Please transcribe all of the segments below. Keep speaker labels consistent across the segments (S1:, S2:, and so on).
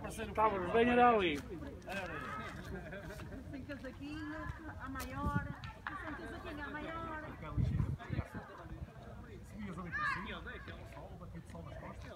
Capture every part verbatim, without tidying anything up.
S1: aparecer o
S2: Estávamos bem, era ali.
S3: Sem casaquinho, a maior. Sem casaquinho, a maior.
S1: Subias ali para cima, sol, batido sol nas costas.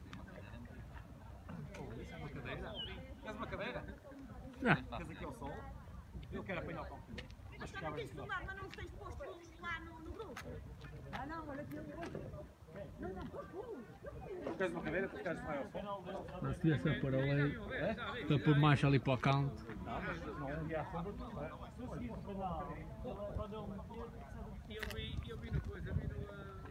S1: Isso é uma cadeira. Queres uma cadeira?
S2: Não.
S1: Queres aqui ao sol? Eu quero apanhar o pão.
S3: Mas também tens filmado, mas não tens posto lá no, no grupo. Ah não, olha aqui. Não, não, posto.
S1: Queres uma cadeira? Tu queres mais ao sol?
S2: Não se tivesse a pôr ali, para pôr mais ali para o canto.
S1: Não, mas não ia à sombra.
S4: Eu vi, eu vi no coisa, eu vi no...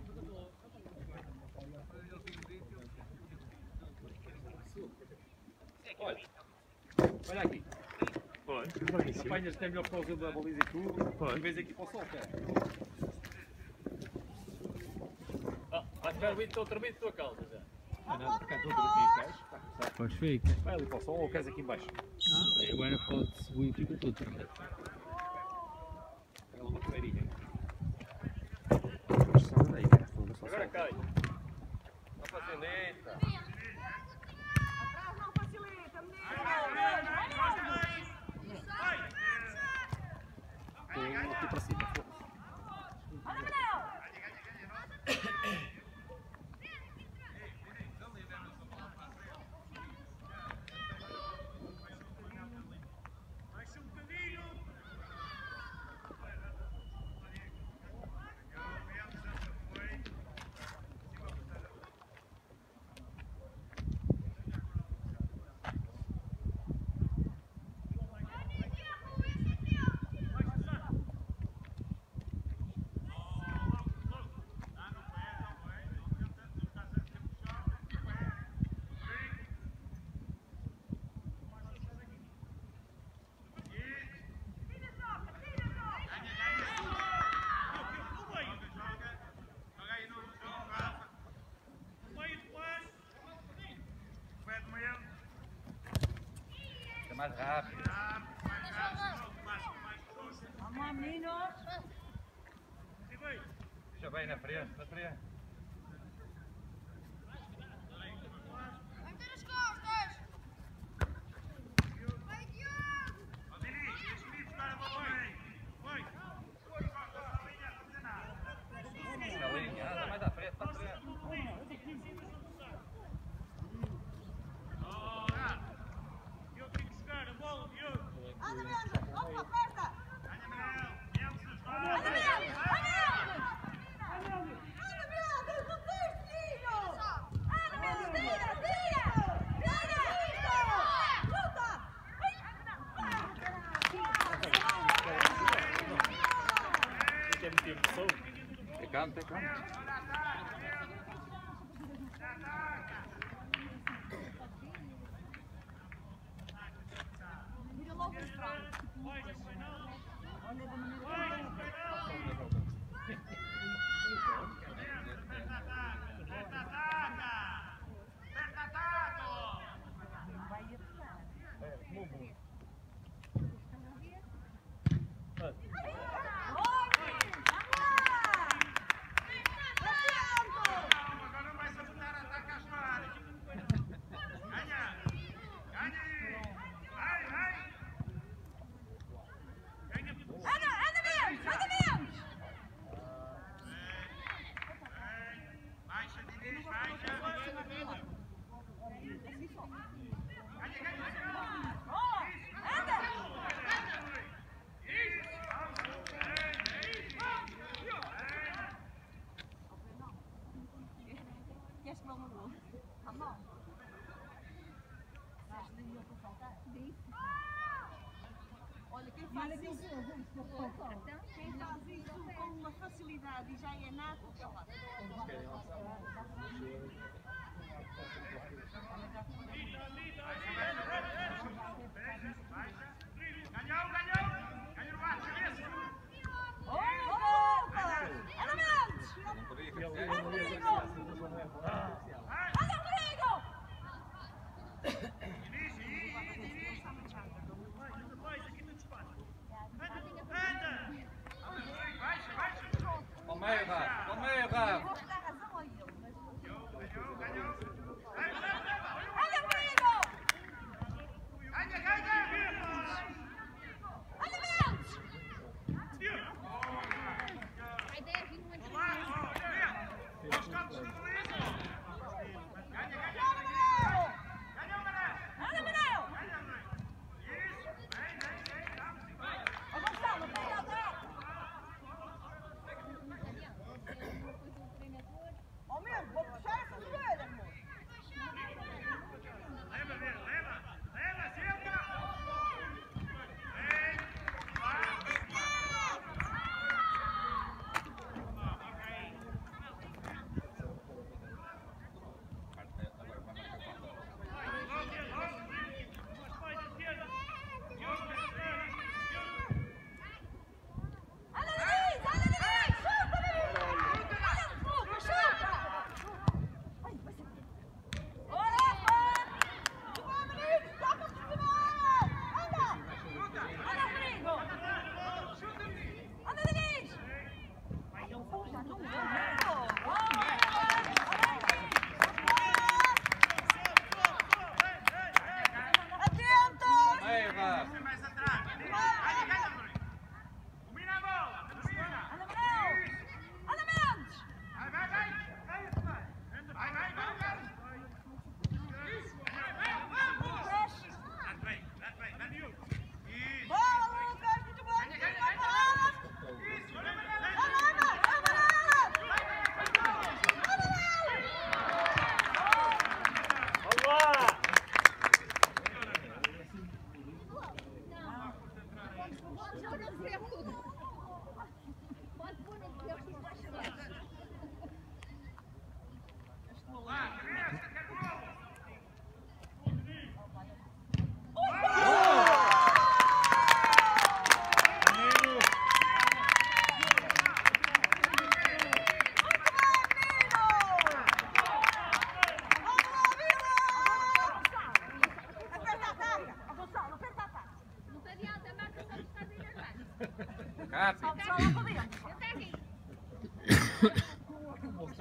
S1: Olha, olha aqui.
S2: Pode.
S1: Apanhas até melhor por causa da baliza e tudo. E vês aqui para o sol, cara.
S4: Vai ficar vindo outra vez da tua causa já.
S1: Não, não, porque é tudo aqui, queres?
S2: Pois fica.
S1: Vai ali para o sol ou queres aqui em baixo?
S2: Não, agora pode subir e fica tudo perfeito.
S1: Pega uma cadeirinha. Daí, cara.
S4: Agora cai. Não facilita.
S3: Atrás não facilita, menino.
S1: Aqui para cima.
S3: Olha, Manel.
S1: Mais rápido.
S3: Vamos lá, meninos.
S1: Deixa bem na frente, na frente. Anda mais à frente, para frente.
S3: Anda, Leandro. Opa, aperta. Anda, Leandro. Anda, Leandro. Não tens, filho. Anda, Leandro. Tira, tira. Tira. Luta.
S1: Quer meter pressão? É canto, é canto.
S3: Mira logo os braços. Olha da maneira vai apertar.
S1: É, como bom.
S3: Queres que vá uma boa? Tá bom. Olha, quem faz isso, quem faz isso com uma facilidade e já é nato, é lá.
S5: Ganhou, ganhou! Ganhou o bate, cabeça!
S3: Opa! Anda, Mendes! Anda comigo! Anda comigo!
S5: Dirige, dirige! Vai, aqui no espaço! Anda! Anda! Baixa, baixa!
S1: Ao meio, Rafa! Ao meio, Rafa!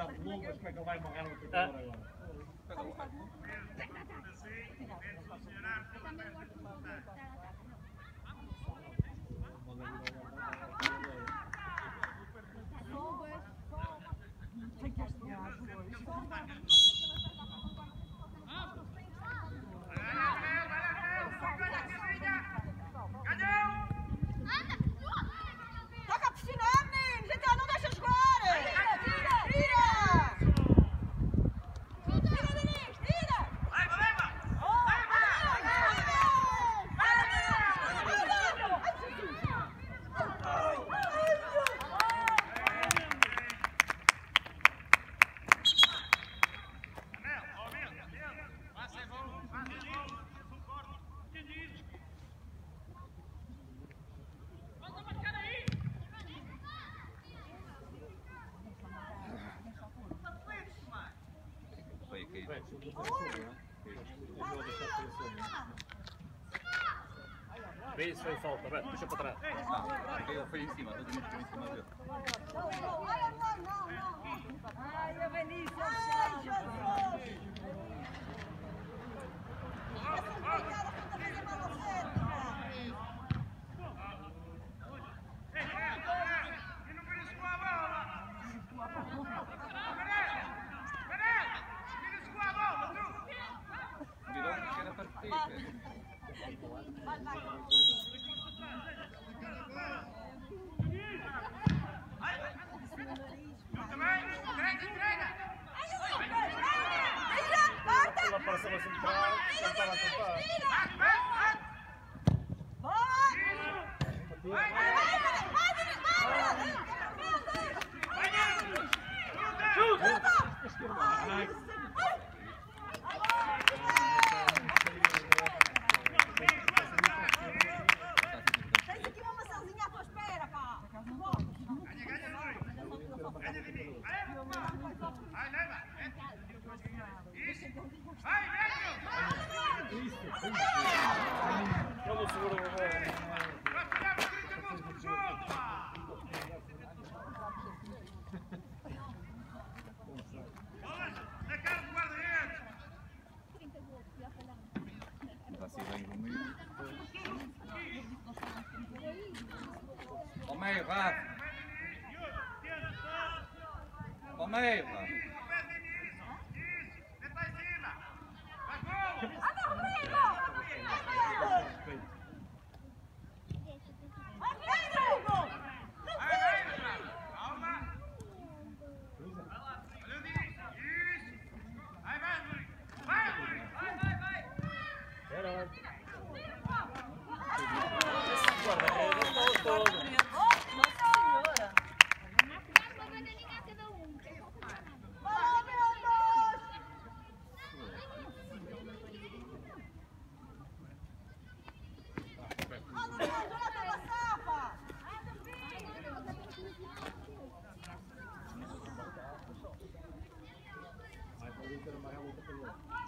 S1: está de longas, como é que ele vai amarrar no triciclo agora?
S3: Toca a pressionar, meninos! Então não deixa jogar! Tira! Tira! Tira, Denis! Tira!
S5: Leva, leva!
S4: Vê isso foi falta, vai, puxa para trás.
S1: Ele foi em cima, todo mundo foi em cima dele.
S3: Não, não, não, não! Ai, a Benício! Ai, Jesus! Essa empreitada foi a fazer mal ao certo,
S1: Virou que era para ti.
S3: vai, vai!
S4: Ela apareceu assim de trás, já estava a tentar.
S3: Tens aqui uma maçãzinha à tua espera, pá!
S4: Ele não segurou a bola.
S1: Está assim bem comigo. Ao meio, Rafa. Ao meio, Rafa.
S3: Anda, Rodrigo!
S4: Era. Guarda-redes, bola toda.
S3: Vai,